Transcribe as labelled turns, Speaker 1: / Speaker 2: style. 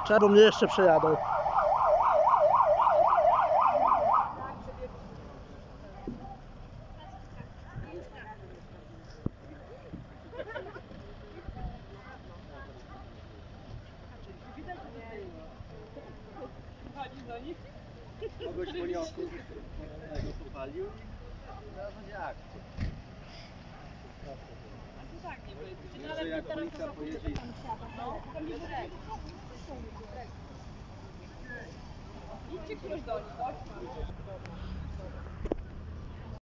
Speaker 1: Czemu mnie jeszcze przejadą?
Speaker 2: Kogoś poniosło, tego popalił i teraz będzie akcja. Jeszcze jak policja pojedzie i...
Speaker 3: Idźcie ktoś do nich, chodź.